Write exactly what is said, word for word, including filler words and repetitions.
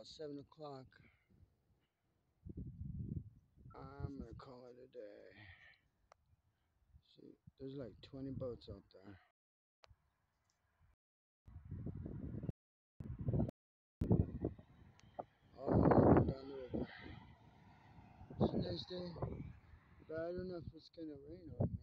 about seven o'clock. I'm gonna call it a day. See, there's like twenty boats out there. All down the river. It's a nice day, but I don't know if it's gonna rain on me.